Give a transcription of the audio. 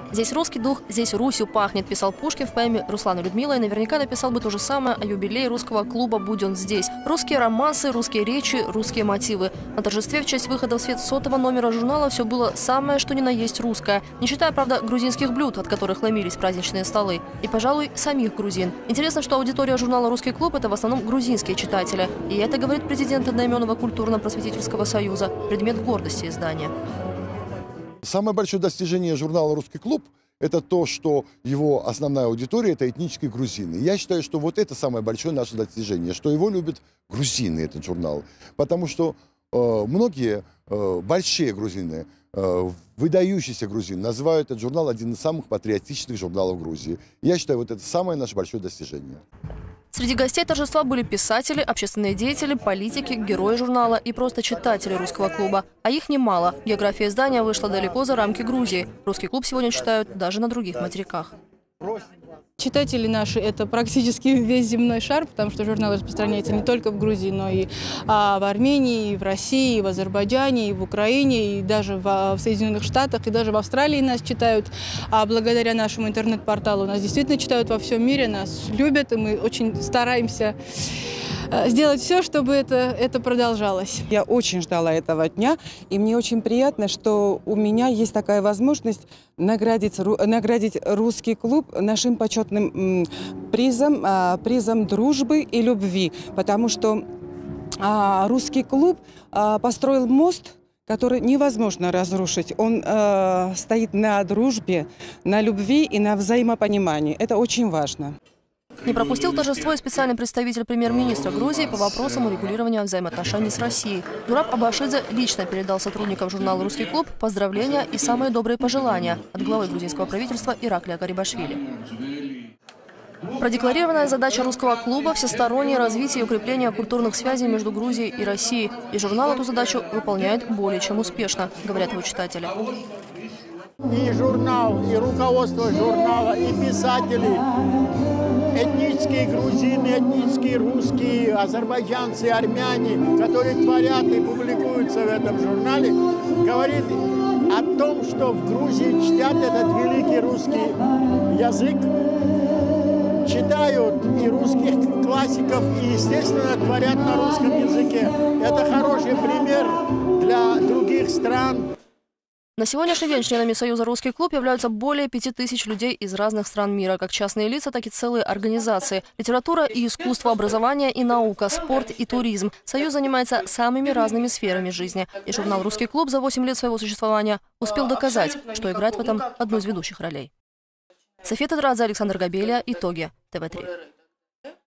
«Здесь русский дух, здесь Русью пахнет», писал Пушкин в поэме Руслана Людмила, и наверняка написал бы то же самое о юбилее русского клуба «Будь он здесь». Русские романсы, русские речи, русские мотивы. На торжестве в честь выхода в свет 100-го номера журнала все было самое, что ни на есть русское. Не считая, правда, грузинских блюд, от которых ломились праздничные столы. И, пожалуй, самих грузин. Интересно, что аудитория журнала «Русский клуб» – это в основном грузинские читатели. И это, говорит президент одноименного культурно-просветительского союза, предмет гордости издания. Самое большое достижение журнала «Русский клуб» – это то, что его основная аудитория – это этнические грузины. Я считаю, что вот это самое большое наше достижение, что его любят грузины, этот журнал. Потому что многие большие грузины, выдающиеся грузины называют этот журнал один из самых патриотичных журналов Грузии. Я считаю, вот это самое наше большое достижение. Среди гостей торжества были писатели, общественные деятели, политики, герои журнала и просто читатели «Русского клуба». А их немало. География издания вышла далеко за рамки Грузии. «Русский клуб» сегодня читают даже на других материках. Читатели наши – это практически весь земной шар, потому что журнал распространяется не только в Грузии, но и в Армении, и в России, и в Азербайджане, и в Украине, и даже в Соединенных Штатах, и даже в Австралии нас читают. А благодаря нашему интернет-порталу нас действительно читают во всем мире, нас любят, и мы очень стараемся сделать все, чтобы это продолжалось. Я очень ждала этого дня, и мне очень приятно, что у меня есть такая возможность наградить «Русский клуб» нашим почетным призом дружбы и любви, потому что «Русский клуб» построил мост, который невозможно разрушить. Он стоит на дружбе, на любви и на взаимопонимании. Это очень важно. Не пропустил торжество и специальный представитель премьер-министра Грузии по вопросам урегулирования взаимоотношений с Россией. Зураб Абашидзе лично передал сотрудникам журнала «Русский клуб» поздравления и самые добрые пожелания от главы грузинского правительства Ираклия Гарибашвили. Продекларированная задача «Русского клуба» – всестороннее развитие и укрепление культурных связей между Грузией и Россией. И журнал эту задачу выполняет более чем успешно, говорят его читатели. И журнал, и руководство журнала, и писатели, этнические грузины, этнические русские, азербайджанцы, армяне, которые творят и публикуются в этом журнале, говорит о том, что в Грузии чтят этот великий русский язык, читают и русских классиков, и, естественно, творят на русском языке. Это хороший пример для других стран. На сегодняшний день членами Союза «Русский клуб» являются более 5000 людей из разных стран мира, как частные лица, так и целые организации. Литература и искусство, образование и наука, спорт и туризм. Союз занимается самыми разными сферами жизни. И журнал «Русский клуб» за 8 лет своего существования успел доказать, что играет в этом одну из ведущих ролей. София Тедрадзе, Александр Габелия. Итоги. ТВ3.